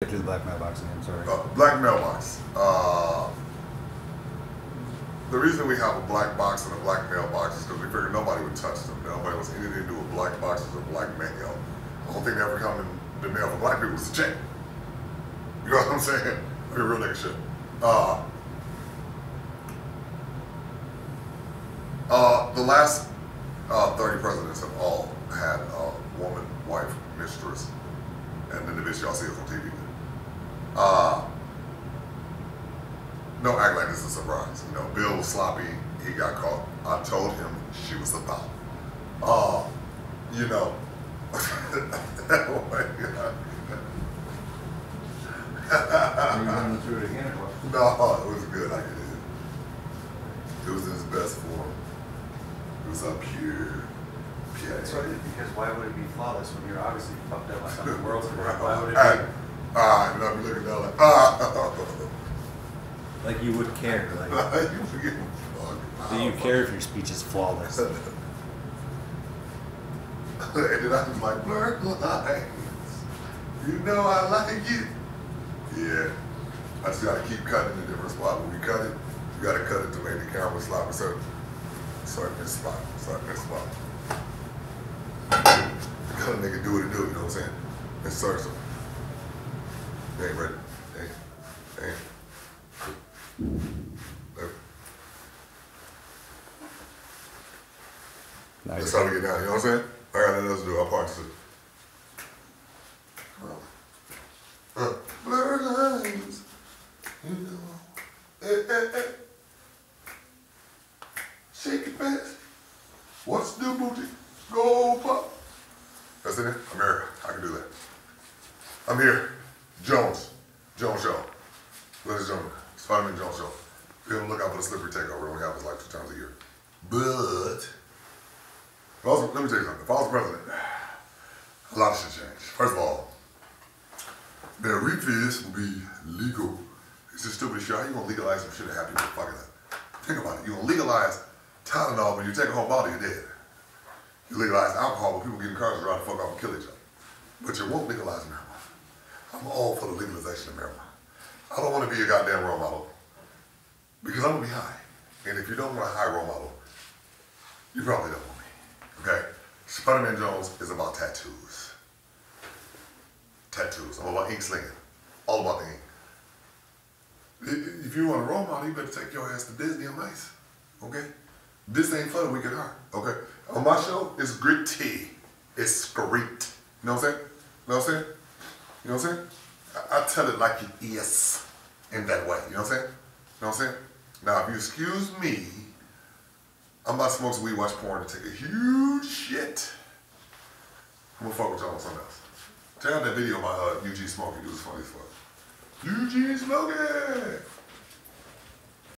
To the black mailbox again, sorry. Black mailbox. The reason we have a black box and a black mailbox is because we figured nobody would touch them. Nobody wants anything to do with black boxes or black mail. The only thing that ever come in the mail for black people was a check. You know what I'm saying? I mean, real nigga shit. The last 30 presidents have all had a woman, wife, mistress, and then the bitch y'all see us on TV. Don't act like this is a surprise. You know, Bill was sloppy, he got caught. I told him she was a thought. You know. Oh my God. Are you going through it again or what? No, it was good. I did it. It was in its best form. It was up here. So, because why would it be flawless when you're obviously fucked up like something world's around? Why would it be? And I'll be looking down like, Like you would care. Like, you forget. do you care if your speech is flawless? And then I was like, blurred lines. You know I like it. Yeah. I just gotta keep cutting in a different spot. When we cut it, you gotta cut it to make the camera slap a certain spot. You gotta make it do what it do, you know what I'm saying? Insert some. They ain't ready. They ain't. That's how we get down, you know what I'm saying? I got nothing else to do, I'll participate. Blur lines, you know. Shake it fast. What's the booty? Go pop. That's it? I'm here. I can do that. I'm here. Jones Show. Ladies and gentlemen, Spider-Man Jones Show. Be on the lookout for the slippery takeover. We only have this like 2 times a year. But, also, let me tell you something. If I was president, a lot of shit changed. First of all, their refits will be legal. It's just stupid shit. How you gonna legalize some shit that have people fucking up? Think about it. You gonna legalize Tylenol when you take a whole bottle, you're dead. You legalize alcohol when people get in cars and drive the fuck off and kill each other. But you won't legalize marijuana. I'm all for the legalization of marijuana. I don't want to be a goddamn role model because I'm gonna be high. And if you don't want a high role model, you probably don't want me. Okay? Spider-Man Jones is about tattoos. Tattoos. I'm about ink slinging. All about the ink. If you want a role model, you better take your ass to Disney on Ice. Okay? This ain't for the wicked heart. Okay? On my show, it's gritty. It's great. You know what I'm saying? You know what I'm saying? You know what I'm saying? I tell it like it is in that way. You know what I'm saying? You know what I'm saying? Now, if you excuse me, I'm about to smoke some weed, watch porn, and take a huge shit. I'm gonna fuck with y'all on something else. Check out that video of my Eugene Smokey. It was funny as fuck. Eugene Smokey!